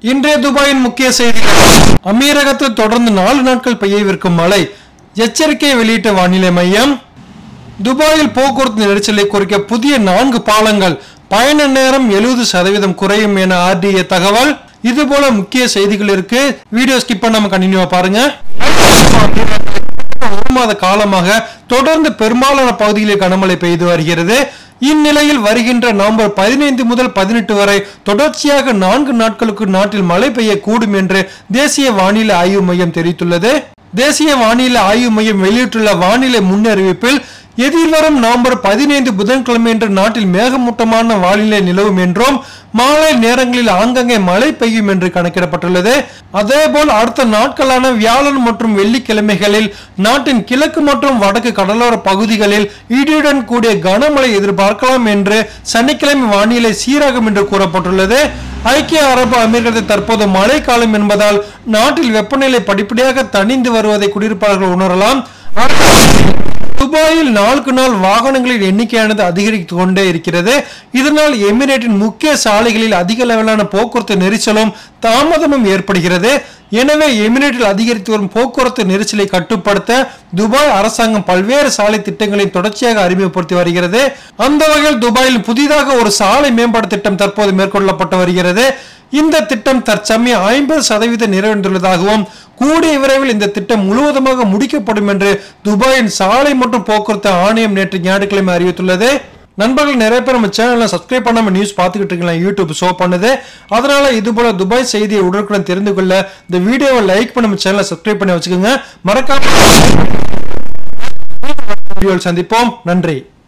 இன்றைய துபாயின் முக்கிய செய்திகள். அமீரகத்தில் தொடர்ந்து 4 நாட்கள் பெய்யவிருக்கும் மழை எச்சரிக்கை வெளியிட்ட வானிலை மையம். துபாயில் போக்குவரத்து நெரிசலை குறைக்க புதிய 4 பாலங்கள், பயண நேரம் 70% குறையும் என RDA தகவல். இது போல முக்கிய செய்திகள் இருக்கு. வீடியோ ஸ்கிப் பண்ணாம கண்டினியூவா பாருங்க. ஒரு மாத காலமாக தொடர்ந்து பெரும்பாலான பகுதிகளில் கனமழை பெய்து வருகிறது. இந்நிலையில் வருகின்ற நவம்பர் 15 முதல் 18 வரை தொடர்ச்சியாக 4 நாட்களுக்கு நாட்டில் மழை பெய்யக்கூடும் என்று தேசிய வானிலை ஆய்வு மையம் தெரிவித்துள்ளது. தேசிய வானிலை ஆய்வு மையம் வெளியிட்டுள்ள வானிலை முன்னறிவிப்பில் எதிர்வரும் நவம்பர் 15 புதன்கிழமை என்று நாட்டில் மேகமூட்டமான வானிலை நிலவும் என்றும் மாலை நேரங்களில் ஆங்காங்கே மழை பெய்யும் என்று கணக்கிடப்பட்டுள்ளது. அதேபோல் அடுத்த நாட்களான வியாழன் மற்றும் வெள்ளிக்கிழமைகளில் நாட்டின் கிழக்கு மற்றும் வடக்கு கடலோர பகுதிகளில் இடியுடன் கூடிய கனமழை எதிர்பார்க்கலாம் என்று சனிக்கிழமை வானிலை சீராகும் என்று கூறப்பட்டுள்ளது. ஐக்கிய அரபு அமீரகத்தில் தற்போது மழை காலம் என்பதால் நாட்டில் வெப்பநிலை படிப்படியாக தணிந்து வருவதை குடியிருப்பாளர்கள் உணரலாம். துபாயில் நாளுக்கு நாள் வாகனங்களின் எண்ணிக்கையானது அதிகரித்து கொண்டே இருக்கிறது. இதனால் எமிரேட்டின் முக்கிய சாலைகளில் அதிக அளவிலான போக்குவரத்து நெரிசலும் தாமதமும் ஏற்படுகிறது. எனவே எமிரேட்டில் அதிகரித்து வரும் போக்குவரத்து நெரிசலை கட்டுப்படுத்த துபாய் அரசாங்கம் பல்வேறு சாலை திட்டங்களை தொடர்ச்சியாக அறிமுகப்படுத்தி வருகிறது. அந்த வகையில் துபாயில் புதிதாக ஒரு சாலை மேம்பாட்டு திட்டம் தற்போது மேற்கொள்ளப்பட்டு வருகிறது. இந்த திட்டம் தற்சமயம் 50% நிறைவடைந்துள்ளதாகவும் கூடிய விரைவில் இந்த திட்டம் முழுவதுமாக முடிக்கப்படும் என்று துபாயின் சாலை மற்றும் போக்குவரத்து ஆணையம் நேற்று ஞாயிற்றுக்கிழமை அறிவித்துள்ளது. நண்பர்கள் நிறைய பேர் நம்ம சேனல்ல சப்ஸ்கிரைப் பண்ணாம நியூஸ் பார்த்துக்கிட்டு இருக்கலாம். யூடியூப் ஷோ பண்ணுது. அதனால இது போல துபாய் செய்தியை உடனுக்குடன் தெரிந்து கொள்ள இந்த வீடியோவை லைக் பண்ணி நம்ம சேனலை சப்ஸ்கிரைப் பண்ணி வச்சுக்கோங்க. மறக்காம சந்திப்போம். நன்றி.